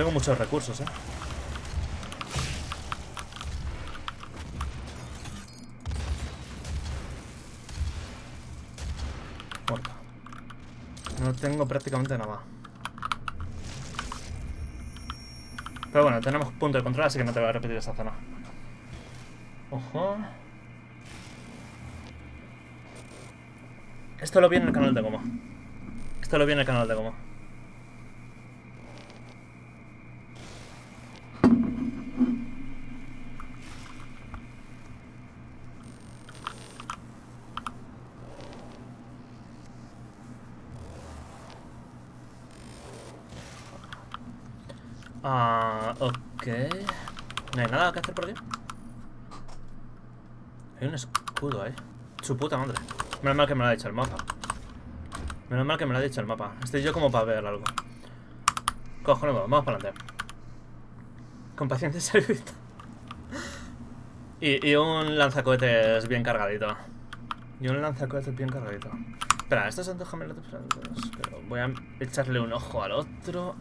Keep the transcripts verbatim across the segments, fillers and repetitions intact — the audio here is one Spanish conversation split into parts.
tengo muchos recursos, eh. Muerto. No tengo prácticamente nada. Pero bueno, tenemos punto de control, así que no te voy a repetir esa zona. Ojo. Esto lo vi en el canal de Goma. Esto lo vi en el canal de Goma. Ah, ok. No hay nada que hacer por aquí. Hay un escudo ahí. Su puta madre. Menos mal que me lo ha dicho el mapa. Menos mal que me lo ha dicho el mapa. Estoy yo como para ver algo. Cojones, vamos para adelante. Con paciencia y servicio. Y, y un lanzacohetes bien cargadito. Y un lanzacohetes bien cargadito. Espera, estos son dos gemelos diferentes. Pero voy a echarle un ojo al otro.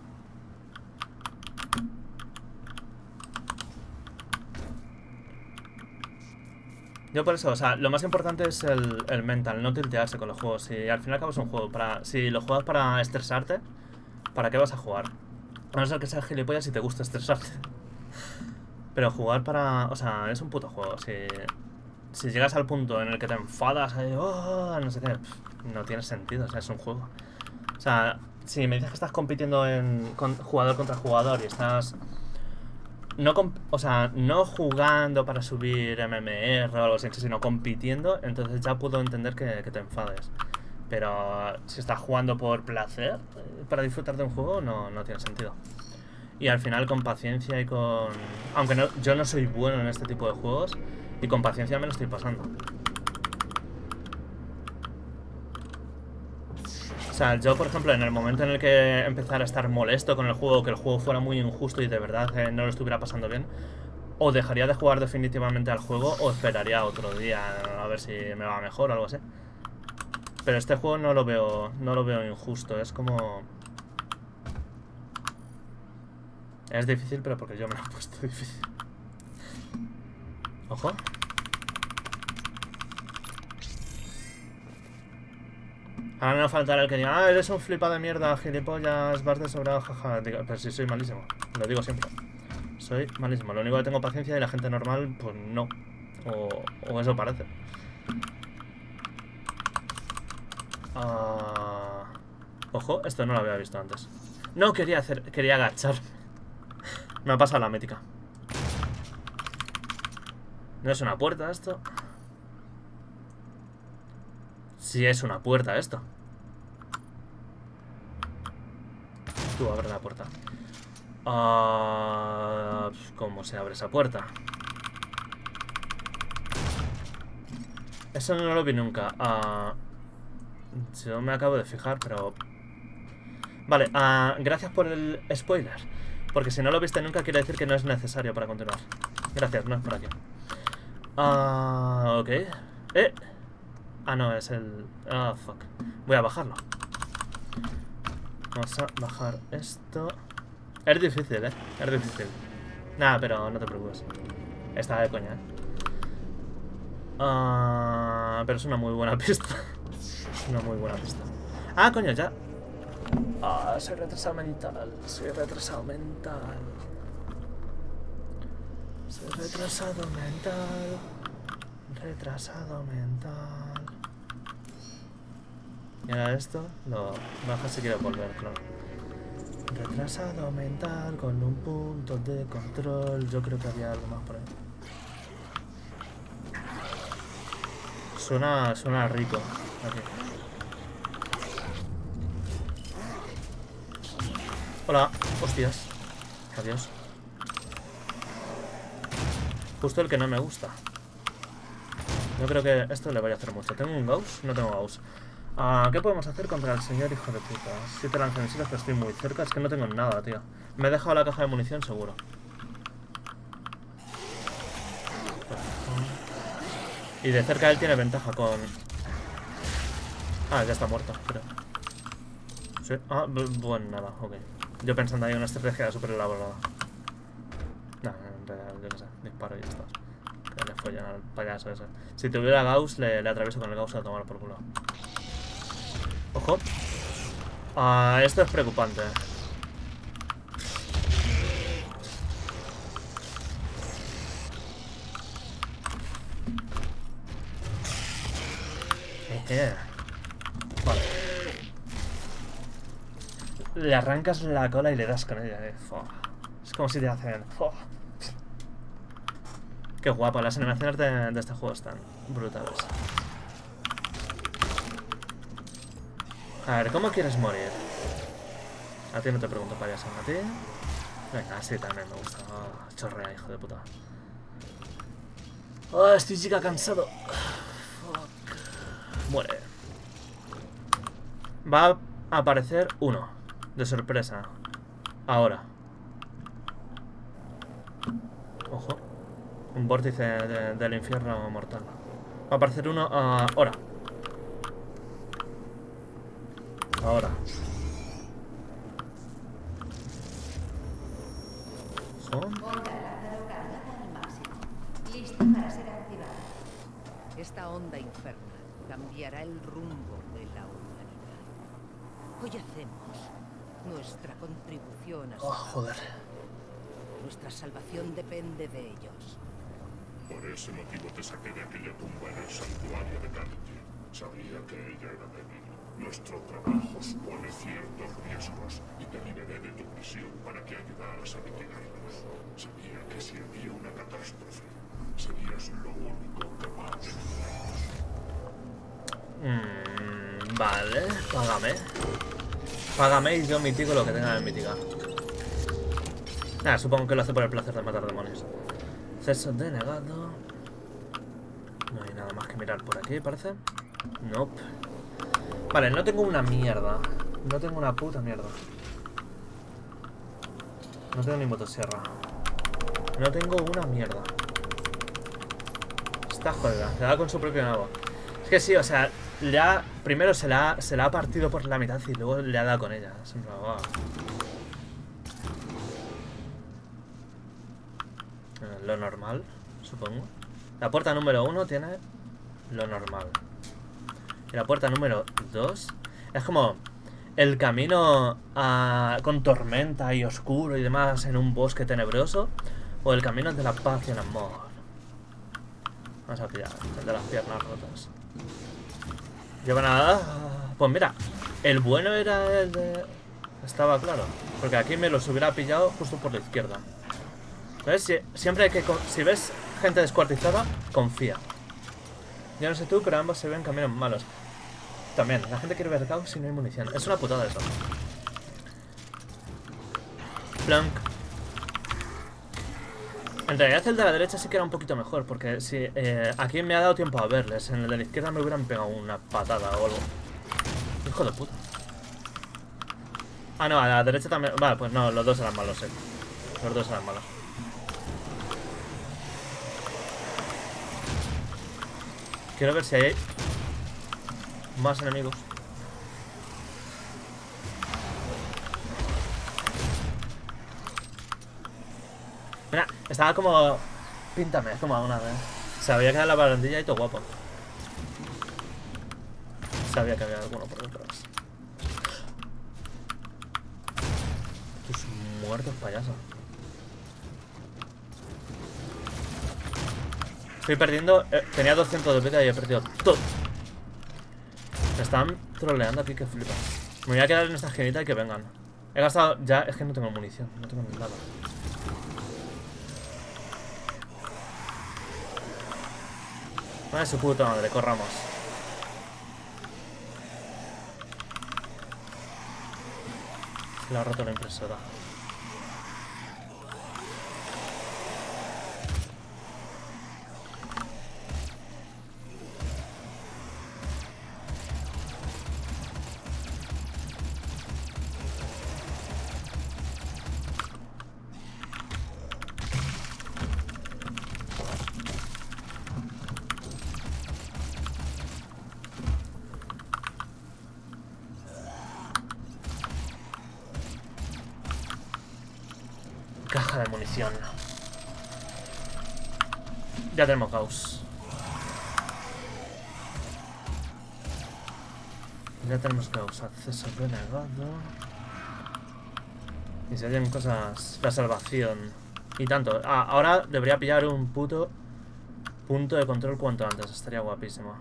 Yo por eso, o sea, lo más importante es el, el mental, no tiltearse con los juegos. Si al fin y al cabo es un juego para... Si lo juegas para estresarte, ¿para qué vas a jugar? A no ser que seas gilipollas y te gusta estresarte. Pero jugar para... O sea, es un puto juego. Si, si llegas al punto en el que te enfadas, y, oh, no sé qué, no tiene sentido, o sea, es un juego. O sea, si me dices que estás compitiendo en con, jugador contra jugador y estás... No, o sea, no jugando para subir M M R o algo así, sino compitiendo, entonces ya puedo entender que, que te enfades. Pero si estás jugando por placer, para disfrutar de un juego, no, no tiene sentido. Y al final con paciencia y con... Aunque no, yo no soy bueno en este tipo de juegos, y con paciencia me lo estoy pasando. O sea, yo por ejemplo, en el momento en el que empezara a estar molesto con el juego, que el juego fuera muy injusto y de verdad eh, no lo estuviera pasando bien, o dejaría de jugar definitivamente al juego o esperaría otro día a ver si me va mejor o algo así. Pero este juego no lo veo, no lo veo injusto, es como... Es difícil, pero porque yo me lo he puesto difícil. Ojo. Ahora no faltará el que diga, ah, eres un flipado de mierda, gilipollas, vas de sobrado, jaja. Digo, pero sí, soy malísimo, lo digo siempre. Soy malísimo, lo único que tengo paciencia y la gente normal, pues no. O, o eso parece. Uh... Ojo, esto no lo había visto antes. No, quería hacer, quería agachar. Me ha pasado la mítica. ¿No es una puerta esto? Sí es una puerta esto. Tú abre la puerta. Uh, ¿Cómo se abre esa puerta? Eso no lo vi nunca. Uh, yo me acabo de fijar, pero... Vale, uh, gracias por el spoiler. Porque si no lo viste nunca quiere decir que no es necesario para continuar. Gracias, no es por aquí. Uh, ok. Eh... Ah, no, es el... Ah, oh, fuck. Voy a bajarlo. Vamos a bajar esto. Es difícil, eh. Es difícil. Nada, pero no te preocupes. Está de coña, eh. Uh, pero es una muy buena pista. Es una muy buena pista. Ah, coño, ya. Ah, soy retrasado mental. Soy retrasado mental. Soy retrasado mental. Retrasado mental. Y ahora esto lo bajas si quieres volver, claro. Retrasado mental con un punto de control. Yo creo que había algo más por ahí. Suena, suena rico. Aquí. Hola, hostias. Adiós. Justo el que no me gusta. No creo que esto le vaya a hacer mucho. ¿Tengo un Gauss? No tengo Gauss. Uh, ¿Qué podemos hacer contra el señor hijo de puta? Siete lanzamisiles, pero estoy muy cerca. Es que no tengo nada, tío. Me he dejado la caja de munición, seguro. Y de cerca él tiene ventaja con... Ah, ya está muerto, creo. Sí. Ah, bueno, nada, ok. Yo pensando ahí en una estrategia súper elaborada. No, en realidad, yo qué sé, disparo y ya está. Que le follan al payaso ese. Si tuviera Gauss, le, le atravieso con el Gauss a tomar por culo. Ojo. Ah, esto es preocupante. Eh. Vale. Le arrancas la cola y le das con ella, eh. Fua. Es como si te hacen... Fua. Qué guapo, las animaciones de, de este juego están brutales. A ver, ¿cómo quieres morir? A ti no te pregunto, payaso. ¿A ti? Venga, así también me gusta. Oh, chorrea, hijo de puta. Oh, estoy chica cansado. Fuck. Muere. Va a aparecer uno. De sorpresa. Ahora. Ojo. Un vórtice de, del infierno mortal. Va a aparecer uno uh, ahora. Ahora. Lista para ser activada. Esta onda infernal cambiará el rumbo de la humanidad. Hoy hacemos nuestra contribución a su... Oh, joder. Nuestra salvación depende de ellos. Por ese motivo te saqué de aquella tumba en el santuario de Cartier. Sabía que ella era débil. Nuestro trabajo supone ciertos riesgos y te liberé de tu prisión para que ayudaras a mitigarlos. Sabía que si había una catástrofe, serías lo único capaz de ayudarnos. Mm, vale, págame. Págame y yo mitigo lo que tenga que mitigar. Nada, supongo que lo hace por el placer de matar demonios. Acceso denegado. No hay nada más que mirar por aquí, parece. Nope. Vale, no tengo una mierda. No tengo una puta mierda. No tengo ni motosierra. No tengo una mierda. Está jodida. Le da con su propio nabo. Es que sí, o sea, le ha, primero se la, se la ha partido por la mitad y luego le ha dado con ella. Siempre, wow. Lo normal, supongo. La puerta número uno tiene lo normal. Y la puerta número dos es como el camino a, con tormenta y oscuro y demás en un bosque tenebroso. O el camino de la paz y el amor. Vamos a pillar el de las piernas rotas. Llevan a... Pues mira, el bueno era el de... Estaba claro. Porque aquí me los hubiera pillado justo por la izquierda. ¿Ves? Si, siempre hay que... Si ves gente descuartizada, confía. Yo no sé tú, pero ambos se ven caminos malos. También, la gente quiere ver caos si no hay munición. Es una putada eso. Plunk. En realidad el de la derecha sí que era un poquito mejor. Porque si eh, aquí me ha dado tiempo a verles. En el de la izquierda me hubieran pegado una patada o algo. Hijo de puta. Ah, no, a la derecha también... Vale, pues no, los dos eran malos, eh. Los dos eran malos. Quiero ver si hay más enemigos. Mira, estaba como... Píntame, como a una vez. Se había quedado la barandilla y todo guapo. Sabía que había alguno por detrás. Tus muertos payasos. Estoy perdiendo... Eh, tenía doscientos de vida y he perdido todo. Me están troleando aquí que flipa. Me voy a quedar en esta esquinita y que vengan. He gastado... Ya, es que no tengo munición. No tengo nada. Vale, su puta madre. Corramos. Se le ha roto la impresora. Caja de munición. Ya tenemos Gauss. Ya tenemos Gauss. Acceso denegado. Y se oyen cosas... La salvación. Y tanto. Ah, ahora debería pillar un puto punto de control cuanto antes. Estaría guapísimo.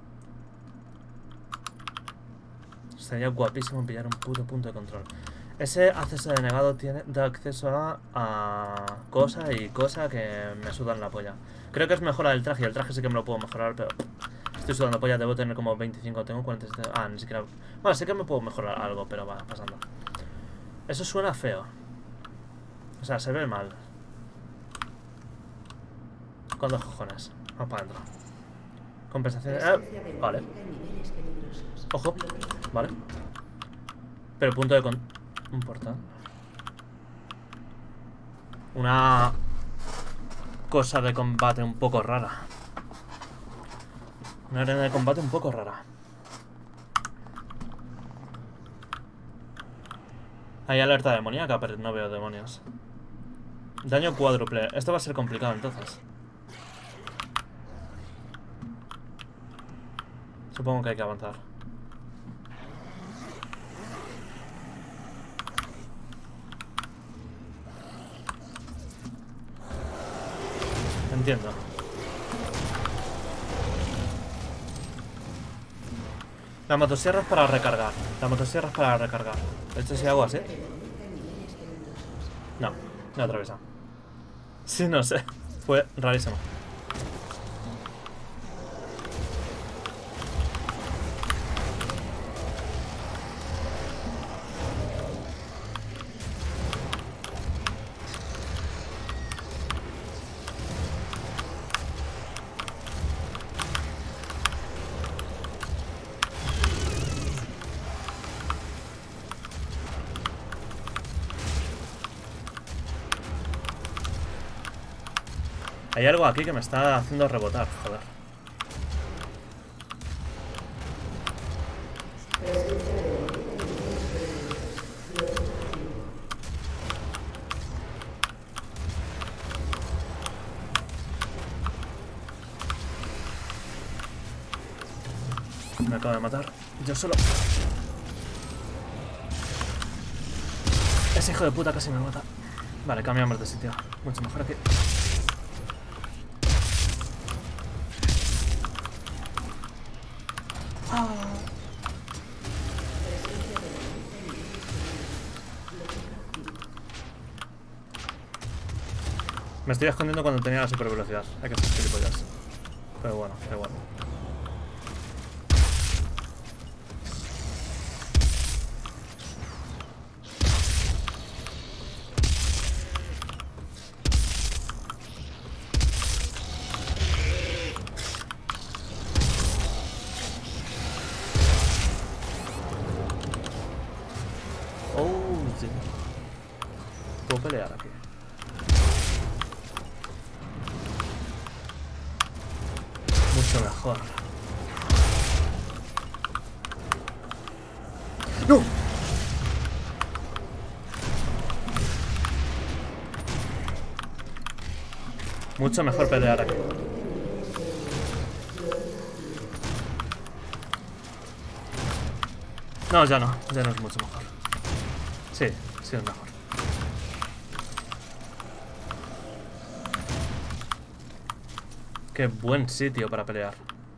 Estaría guapísimo pillar un puto punto de control. Ese acceso denegado tiene, da acceso a, a cosa y cosa que me sudan la polla. Creo que es mejora del traje. El traje sí que me lo puedo mejorar, pero estoy sudando polla. Debo tener como veinticinco. Tengo cuarenta y siete. Ah, ni siquiera... Bueno, sí que me puedo mejorar algo, pero va, pasando. Eso suena feo. O sea, se ve mal. Con dos cojones. Vamos para adentro. Compensación... Eh, vale. Ojo. Vale. Pero punto de con... Un portal. Una... cosa de combate un poco rara. Una arena de combate un poco rara. Hay alerta demoníaca, pero no veo demonios. Daño cuádruple. Esto va a ser complicado entonces. Supongo que hay que avanzar. Entiendo. La motosierra es para recargar. La motosierra es para recargar. ¿Esto si hago así? No, no atraviesa. Sí, no sé. Fue rarísimo. Hay algo aquí que me está haciendo rebotar, joder. Me acabo de matar. Yo solo. Ese hijo de puta casi me mata. Vale, cambiamos de sitio. Mucho mejor aquí. Me estoy escondiendo cuando tenía la super velocidad. Hay que ser gilipollas. Pero bueno, da igual. Oh, sí. Puedo pelear aquí. Mucho mejor. ¡No! Mucho mejor pelear aquí. No, ya no. Ya no es mucho mejor. Sí, sí es mejor. Qué buen sitio para pelear.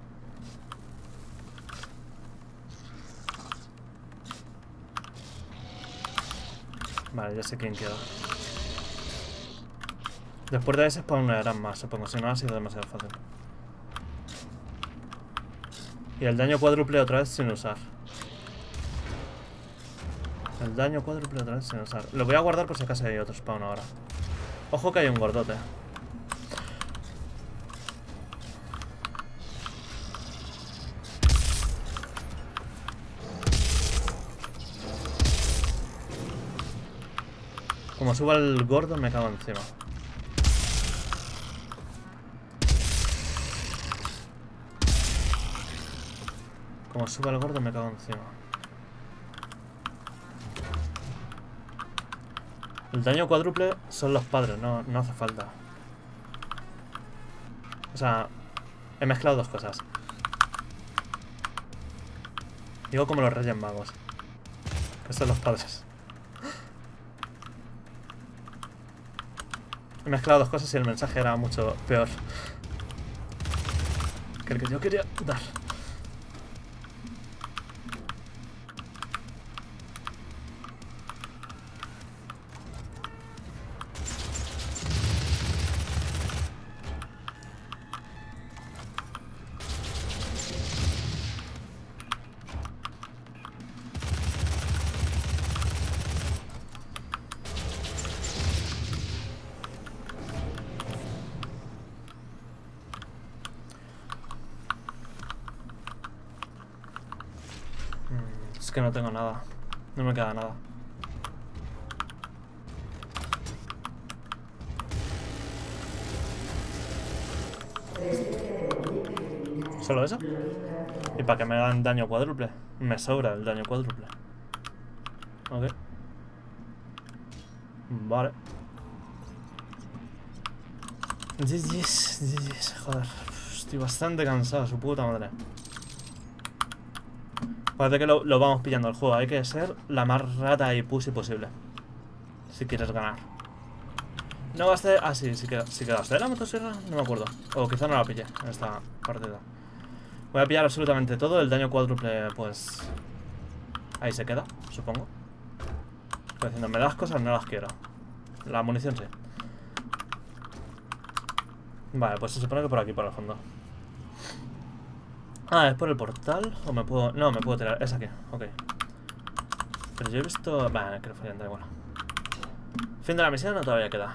Vale, ya sé quién queda. Después de ese spawnarán más, supongo. Si no, ha sido demasiado fácil. Y el daño cuádruple otra vez sin usar. El daño cuádruple otra vez sin usar. Lo voy a guardar por si acaso hay otro spawn ahora. Ojo que hay un gordote. Como suba el gordo me cago encima. Como suba el gordo me cago encima. El daño cuádruple son los padres, no, no hace falta. O sea, he mezclado dos cosas. Digo como los Reyes Magos. Que son los padres. He mezclado dos cosas y el mensaje era mucho peor que el que yo quería dar. Es que no tengo nada. No me queda nada. ¿Solo eso? ¿Y para qué me dan daño cuádruple? Me sobra el daño cuádruple. Ok. Vale. G G's, G G's, joder. Estoy bastante cansado, su puta madre. Parece que lo, lo vamos pillando el juego. Hay que ser la más rata y pussy posible si quieres ganar. No gasté... Ah, sí, sí que, sí que gasté la motosierra. No me acuerdo. O quizá no la pillé en esta partida. Voy a pillar absolutamente todo. El daño cuádruple, pues... ahí se queda, supongo. Estoy diciendo, me das cosas, no las quiero. La munición sí. Vale, pues se supone que por aquí, por el fondo. Ah, ¿es por el portal? ¿O me puedo...? No, me puedo tirar. Es aquí, ok. Pero yo he visto... Vale, creo que fallan, da igual. Fin de la misión o todavía queda.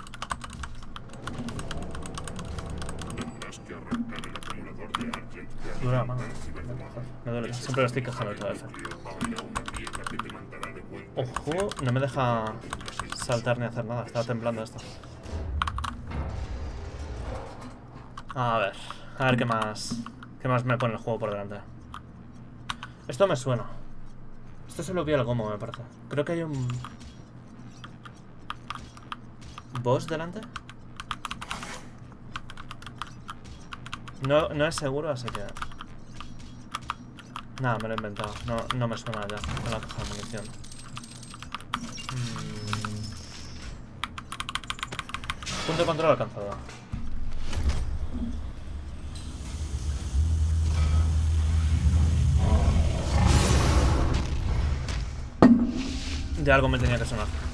Dura la mano. Me duele, siempre lo estoy quejando otra vez. Ojo, no me deja saltar ni hacer nada. Estaba temblando esto. A ver, a ver qué más... ¿Qué más me pone el juego por delante? Esto me suena. Esto se lo vi al gomo, me parece. Creo que hay un... ¿boss delante? No, no es seguro, así que... Nada, me lo he inventado. No, no me suena ya con la caja de munición. Mm. Punto de control alcanzado. De algo me tenía que sonar.